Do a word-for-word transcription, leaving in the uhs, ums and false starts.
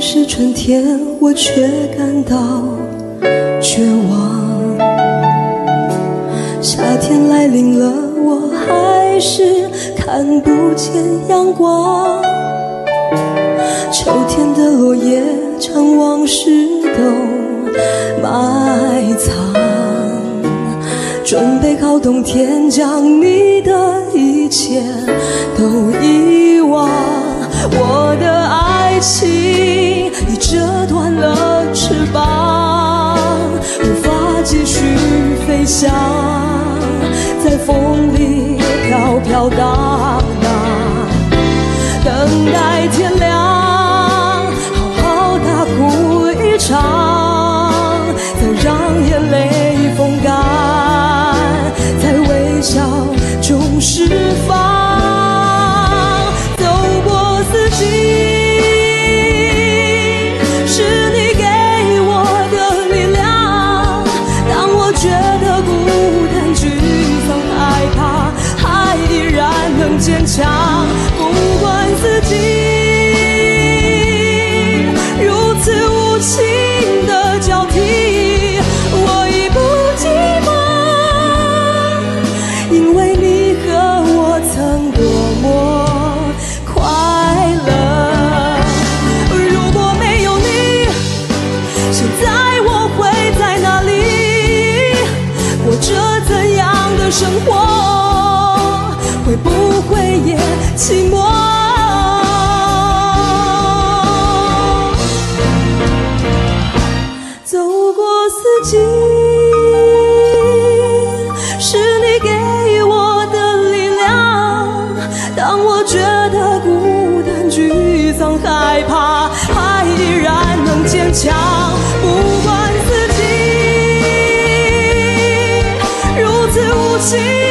是春天，我却感到绝望。夏天来临了，我还是看不见阳光。秋天的落叶将往事都埋藏，准备好冬天将你的一切都遗忘。我的爱情已折断了翅膀，无法继续飞翔，在风里飘飘荡荡，等待天亮，好好大哭一场，再让眼泪风干，在微笑中释放。走过四季，是你给我的力量，当我觉得孤单沮丧害怕，还依然能坚强。不管四季如此无情的交替，我已不寂寞，因为你和我曾多么快乐。如果没有你，现在我会在哪里？过着怎样的生活？会不会也寂寞？走过四季，是你给我的力量，当我觉得孤单沮丧害怕，还依然能坚强。不管四季如此无情